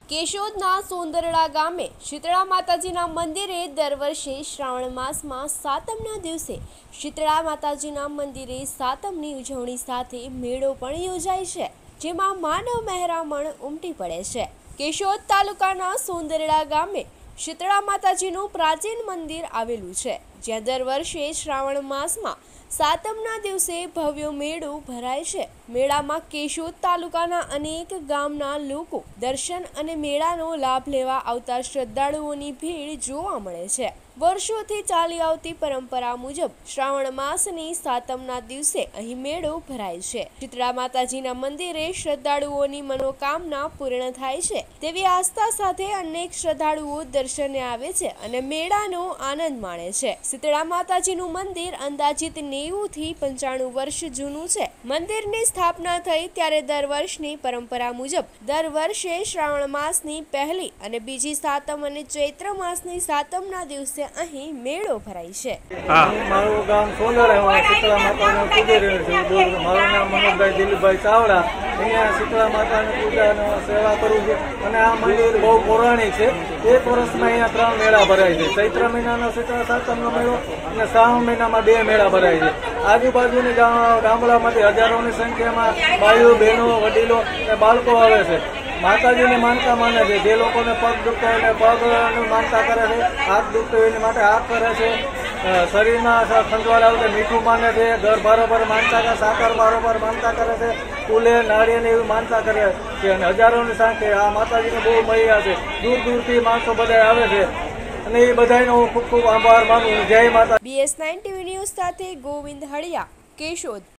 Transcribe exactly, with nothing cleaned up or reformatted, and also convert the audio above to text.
કેશોદના સોંદરડા ગામે શીતળા માતાજીના મંદિરે દર વર્ષે શ્રાવણ માસમાં સાતમના દિવસે શીતળા માતાજીના મંદિરે સાતમની ઉજવણી સાથે મેળો પણ યોજાય છે, જેમાં માનવ મહેરામણ ઉમટી પડે છે। કેશોદ તાલુકાના સોંદરડા ગામે શીતળા માતાજીનું પ્રાચીન મંદિર આવેલું છે, જ્યાં દર વર્ષે શ્રાવણ માસમાં સાતમના દિવસે ભવ્ય મેળો ભરાય છે। મેળામાં કેશોદ તાલુકાના અનેક ગામના લોકો દર્શન અને મેળાનો લાભ લેવા આવતા શ્રદ્ધાળુઓની ભીડ જોવા મળે છે। વર્ષોથી ચાલી આવતી પરંપરા મુજબ શ્રાવણ માસની સાતમના દિવસે અહીં મેળો ભરાય છે। શીતળા માતાજીના મંદિરે શ્રદ્ધાળુઓની મનોકામના પૂર્ણ થાય છે તેવી આસ્થા સાથે અનેક શ્રદ્ધાળુઓ દર્શને આવે છે અને મેળાનો આનંદ માણે છે। શીતળા માતાજીનું મંદિર અંદાજિત નેવું થી પંચાણું વર્ષ જૂનું છે। મંદિરની સ્થાપના થઈ ત્યારે દર વર્ષની પરંપરા મુજબ દર વર્ષે શ્રાવણ માસની પહેલી અને બીજી સાતમ અને ચૈત્ર માસની સાતમના દિવસે અહીં મેળો ભરાય છે। મારું ગામ સોંદરડા શીતળા માતાનું પૂજી રહ્યું છું। મારું નામ મનોજભાઈ દિલીપભાઈ ચાવડા। અહીંયા શીતળા માતાની પૂજાનો સેવા કરું છું અને આ મંદિર બહુ પૌરાણિક છે। એક વર્ષમાં અહીંયા ત્રણ મેળા ભરાય છે। ચૈત્ર મહિનાનો શીતળા સાતમનો મેળો અને શ્રાવણ મહિનામાં બે મેળા ભરાય છે। આજુબાજુની ગામડામાંથી હજારોની સંખ્યામાં ભાઈઓ બહેનો વડીલો અને બાળકો આવે છે। માતાજીની માનતા માને છે। જે લોકોને પગ દુખતો હોય પગની માનતા કરે છે, હાથ દુખતો હોય એની માટે હાથ કરે છે, શરીરમાં ખંજવાળ આવે છે મીઠું માને છે, ઘર બરોબર માનતા કરે, સાકર બરોબર માનતા કરે છે, ફૂલે નાળિયેરની એવી માનતા કરે છે અને હજારોની સંખ્યા આ માતાજીને બહુ મહિયા છે। દૂર દૂરથી માણસો બધા આવે છે અને એ બધાનો હું ખૂબ ખૂબ આભાર માનું। જય માતા। બીએસ નાઇન ટીવી ન્યૂઝ સાથે ગોવિંદ હળિયા, કેશોદ।